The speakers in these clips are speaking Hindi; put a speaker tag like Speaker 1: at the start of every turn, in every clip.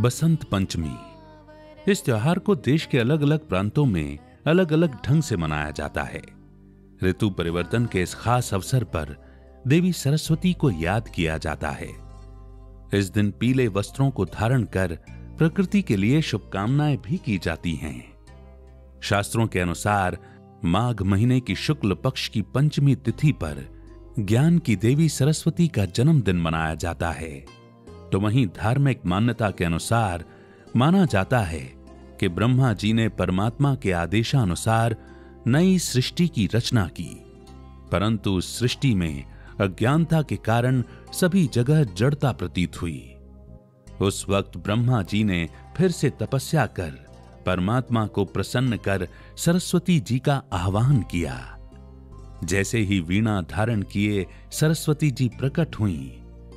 Speaker 1: बसंत पंचमी। इस त्योहार को देश के अलग अलग प्रांतों में अलग अलग ढंग से मनाया जाता है। ऋतु परिवर्तन के इस खास अवसर पर देवी सरस्वती को याद किया जाता है। इस दिन पीले वस्त्रों को धारण कर प्रकृति के लिए शुभकामनाएं भी की जाती हैं। शास्त्रों के अनुसार माघ महीने की शुक्ल पक्ष की पंचमी तिथि पर ज्ञान की देवी सरस्वती का जन्मदिन मनाया जाता है। तो वहीं धार्मिक मान्यता के अनुसार माना जाता है कि ब्रह्मा जी ने परमात्मा के आदेशानुसार नई सृष्टि की रचना की, परंतु उस सृष्टि में अज्ञानता के कारण सभी जगह जड़ता प्रतीत हुई। उस वक्त ब्रह्मा जी ने फिर से तपस्या कर परमात्मा को प्रसन्न कर सरस्वती जी का आह्वान किया। जैसे ही वीणा धारण किए सरस्वती जी प्रकट हुईं,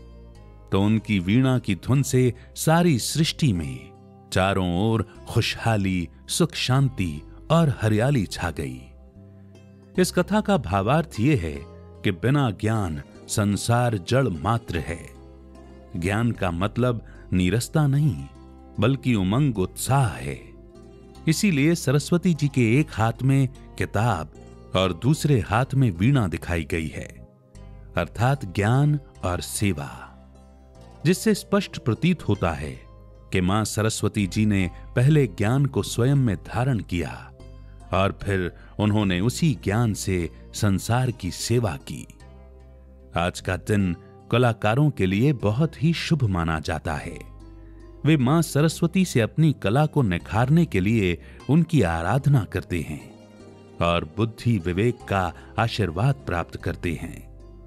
Speaker 1: तो उनकी वीणा की धुन से सारी सृष्टि में चारों ओर खुशहाली, सुख शांति और हरियाली छा गई। इस कथा का भावार्थ यह है कि बिना ज्ञान संसार जड़ मात्र है। ज्ञान का मतलब नीरसता नहीं, बल्कि उमंग, उत्साह है। इसीलिए सरस्वती जी के एक हाथ में किताब और दूसरे हाथ में वीणा दिखाई गई है, अर्थात ज्ञान और सेवा, जिससे स्पष्ट प्रतीत होता है कि मां सरस्वती जी ने पहले ज्ञान को स्वयं में धारण किया और फिर उन्होंने उसी ज्ञान से संसार की सेवा की। आज का दिन कलाकारों के लिए बहुत ही शुभ माना जाता है। वे मां सरस्वती से अपनी कला को निखारने के लिए उनकी आराधना करते हैं और बुद्धि विवेक का आशीर्वाद प्राप्त करते हैं।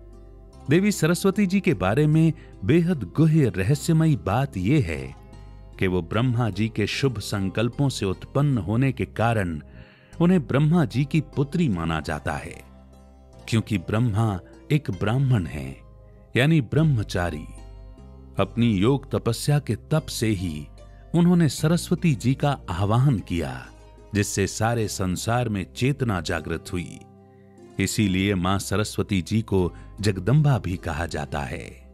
Speaker 1: देवी सरस्वती जी के बारे में बेहद गुह्य रहस्यमयी बात यह है कि वो ब्रह्मा जी के शुभ संकल्पों से उत्पन्न होने के कारण उन्हें ब्रह्मा जी की पुत्री माना जाता है, क्योंकि ब्रह्मा एक ब्राह्मण है, यानी ब्रह्मचारी। अपनी योग तपस्या के तप से ही उन्होंने सरस्वती जी का आह्वान किया, जिससे सारे संसार में चेतना जागृत हुई। इसीलिए मां सरस्वती जी को जगदम्बा भी कहा जाता है।